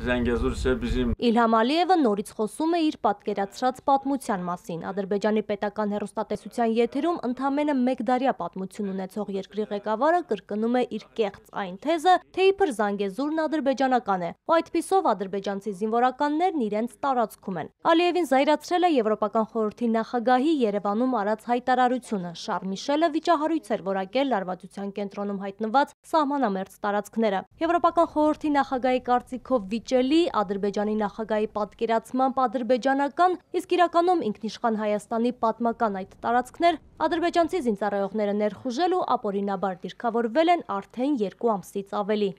Իլհամ Ալիևը նորից խոսում է իր պատկերացրած պատմության մասին։ Ադրբեջանի պետական հեռուստատեսության եթերում ընդամենը մեկ դարյա պատմություն ունեցող երկրի ղեկավարը կրկնում է իր կեղծ այն թեզը, թե իբր Զանգեզուրն ադրբեջանական է, ու այդպիսով ադրբեջանցի զինվորականներն իրենց տարածքում են։ Ալիևին զայրացրել է Եվրոպական խորհրդի նախագահի Երևանում արած հայտարարությունը։ Շարլ Միշելը վիճահարույց էր որակել լարվածության կենտրոնում հայտնված սահմանամերձ տարածքները։ Եվրոպական խորհրդի նախագահի կարծիքով վիճելի, Ադրբեջանի նախագահի պատկերացմամբ ադրբեջանական, իսկ իրականում ինքնիշխան Հայաստանի պատմական այդ տարածքներ ադրբեջանցի զինծառայողները ներխուժել ու ապօրինաբար դիրքավորվել են արդեն 2 ամսից ավելի։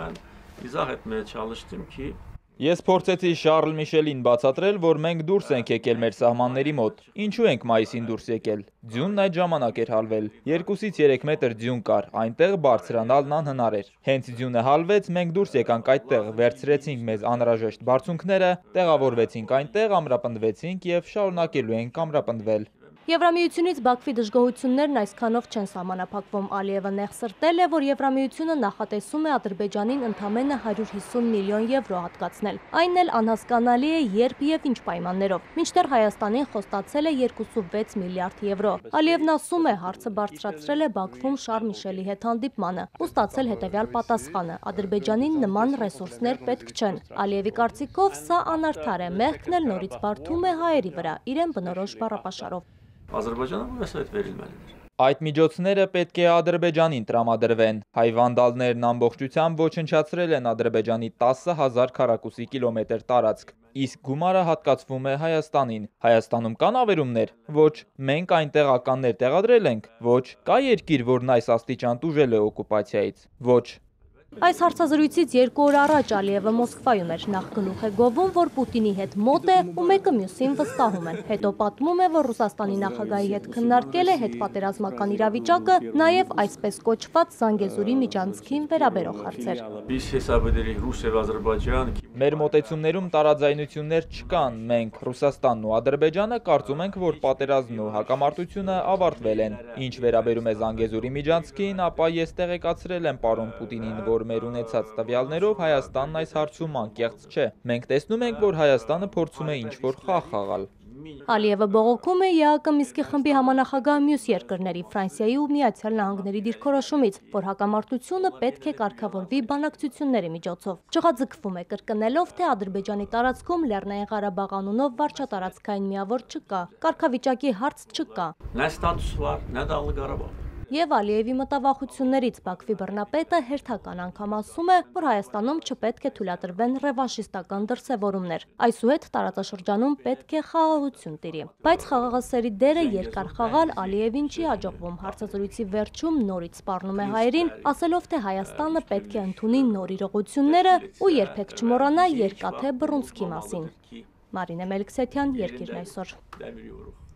Ես փորձեցի Շարլ Միշելին բացատրել, որ մենք դուրս ենք եկել մեր սահմանների մոտ։ Ինչու ենք մայիսին դուրս եկել։ Ձյունն այդ ժամանակ էր հալվել։ 2-ից 3 մետր ձյուն կար, այնտեղ բարձրանալն անհնար էր։ Հենց ձյունը հալվեց, մենք դուրս եկանք այդտեղ, վերցրեցինք մեզ անհրաժեշտ բարձունքները, տեղավորվեցինք այնտեղ, ամրապնդվեցինք եւ շարունակելու ենք ամրապնդվել։ Եվրամիությունից Բաքվի դժգոհություններն այսքանով չեն սահմանափակվում։ Ալիևը նեղսրտել է, որ Եվրամիությունը նախատեսում է Ադրբեջանին ընդամենը 150 միլիոն եվրո հատկացնել։ Այն էլ անհասկանալի է երբ եւ ինչ պայմաններով։ Մինչդեռ Հայաստանին խոստացել է 26 միլիարդ եվրո։ Ալիևն ասում է, հարցը բարձրացրել է Բաքվում Շարլ Միշելի հետ հանդիպմանը ու ստացել հետևյալ պատասխանը. Ադրբեջանին նման ռեսուրսներ պետք չեն։ Ալիևի կարծիքով սա անարդար է, մեղքն էլ նորից բարդում է հայերի վրա, իրեն բնորոշ բառապաշարով։ Այդ միջոցները պետք է Ադրբեջանին տրամադրվեն։ Հայ վանդալներն ամբողջությամբ ոչնչացրել են Ադրբեջանի 10,000 քառակուսի կիլոմետր տարածք, իսկ գումարը հատկացվում է Հայաստանին։ Հայաստանում կան ավերումներ։ Ոչ, մենք այնտեղ ականներ տեղադրել ենք։ Ոչ, կա երկիր, որն այս աստիճան տուժել է օկուպացիայից։ Ոչ։ Այս հարցազրույցից 2 օր առաջ Ալիևը Մոսկվայում էր, նախ գլուխ է գովում, որ Պուտինի հետ մոտ է ու մեկը մյուսին վստահում են։ Հետո պատմում է, որ Ռուսաստանի նախագահի հետ քննարկել է հետպատերազմական իրավիճակը, նաև այսպես կոչված Զանգեզուրի միջանցքին վերաբերող հարցեր։ Մեր մոտեցումներում տարաձայնություններ չկան։ Մենք, Ռուսաստանն ու Ադրբեջանը, կարծում ենք, որ պատերազմն ու հակամարտությունը ավարտվել են։ Ինչ վերաբերում է Զանգեզուրի միջանցքին, ապա ես տեղեկացրել եմ պարոն Պուտինին, որ մեր ունեցած տվյալներով Հայաստանն այս հարցում անկեղծ չէ։ Մենք տեսնում ենք, որ Հայաստանը փորձում է ինչ-որ խաղ խաղալ։ Ալիևը բողոքում է ԵԱԿ Մինսկի խմբի համանախագահ մյուս երկրների Ֆրանսիայի ու Միացյալ Նահանգների դիրքորոշումից, որ հակամարտությունը պետք է կարգավորվի բանակցությունների միջոցով։ Չղաձգվում է կրկնելով, թե Ադրբեջանի տարածքում Լեռնային Ղարաբաղ անունով վարչատարածքային միավոր չկա, կարգավիճակի հարց չկա։ Եվ Ալիևի մտավախություններից Բաքվի բռնապետը հերթական անգամ ասում է, որ Հայաստանում չպետք է թույլատրվեն ռևանշիստական դրսևորումներ։ Այսուհետ տարածաշրջանում պետք է խաղաղություն տիրի։ Բայց խաղաղասերի դերը երկար խաղալ Ալիևին չի հաջողվում։ Հարցազրույցի վերջում նորից սպառնում է հայերին, ասելով, թե Հայաստանը պետք է ընդունի նոր իրողությունները ու երբեք չմոռանա երկաթե բռունցքի մասին։ Մարինե Մելքսեթյան, Երկիրն այսօր։